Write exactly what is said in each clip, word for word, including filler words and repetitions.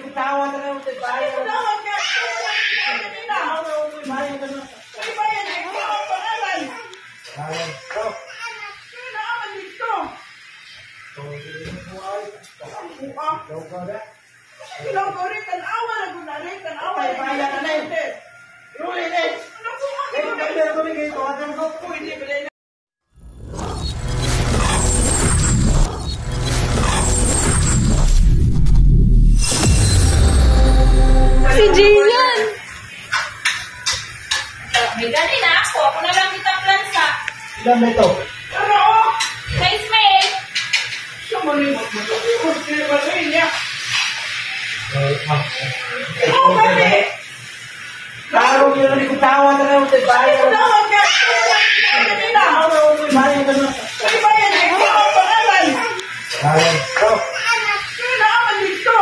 tawa na lang ito. Bayan ka na. Bayan ka na. Ay, bayan. Ikaw ang pangalan. Bayan. Ikaw. Sino naman dito? Ikaw ka na. Ikaw ka rin. Tanawa na ko na rin. Tanawa. Ay, bayan ka na ito. Ruli na. Ano po ang ito? Ito ka rin ito. Atang ko po. Hindi ba na. Si Jayan! May gani na ako. Ako na lang kitang plansa. Ilan ba ito? Ano? Sa Ismael. Siya mo rin. Siya mo rin niya. Ikaw ba rin? Tarong yun ang ikutawa na lang ito. Bayan ka na. Tawa na ito. Bayan ka na. Ay, bayan. Ikaw ang pangalan. Bayan. Ikaw. Sino naman dito?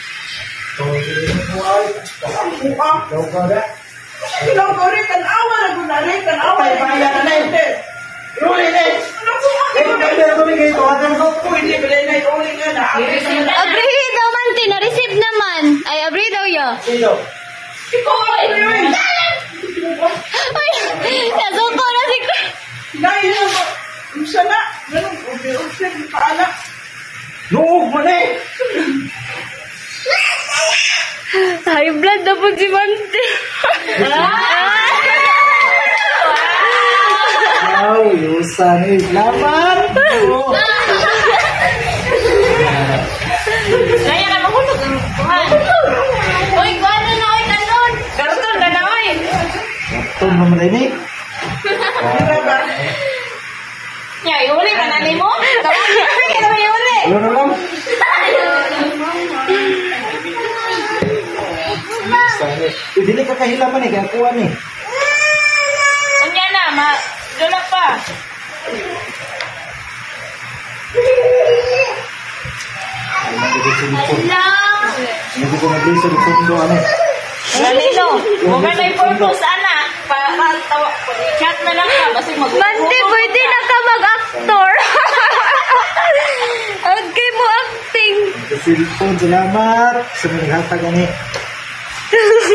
Ikaw ka na. Ikaw ka rin. Tanawa na ko na rin. Tanawa. Ay, bayan ka na ito. Ruli na. Ano po ang Ito ka rin ito. Atang ko po. Hindi ba na ruli nga na. Abrihi daw man, tina-receive naman. Ay, abrihi daw ya. Sino? Ikaw ba rin? Ay, nasuko na si Kuya. Dahil na ba? Isa na. Ganun. Ubi-ubsin. Paala. Nuog mo na eh. High blood na po si Mante. Wow, yusan eh. Laman! Kaya ka mahulog ang kuhan. Uy, kuhan na na, uy, kanon. Karton ka na, uy. Ito mo mo rin eh. Ya, iuli ka na ni mo. Kaya naman iuli. Ano na lang? Eh, dili ka kahilaman eh. Kaya kuhan eh. Unya na, ma. Dula pa. Hindi ko sinipon. Lang. Hindi ko nag-lisa ng pundo ano eh. Galino. Huwag ka na i-purpose, ana. Pa, pa, tawa. Chat na lang ka. Basta mag- Mante, pwede na ka mag-actor. Okay mo acting. Nag-silpon. Salamat. Sa mga hatag ano eh.